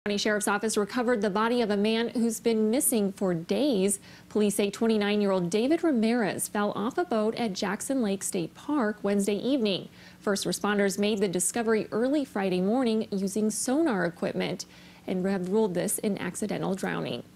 County Sheriff's Office recovered the body of a man who's been missing for days. Police say 29-year-old David Ramirez fell off a boat at Jackson Lake State Park Wednesday evening. First responders made the discovery early Friday morning using sonar equipment and have ruled this an accidental drowning.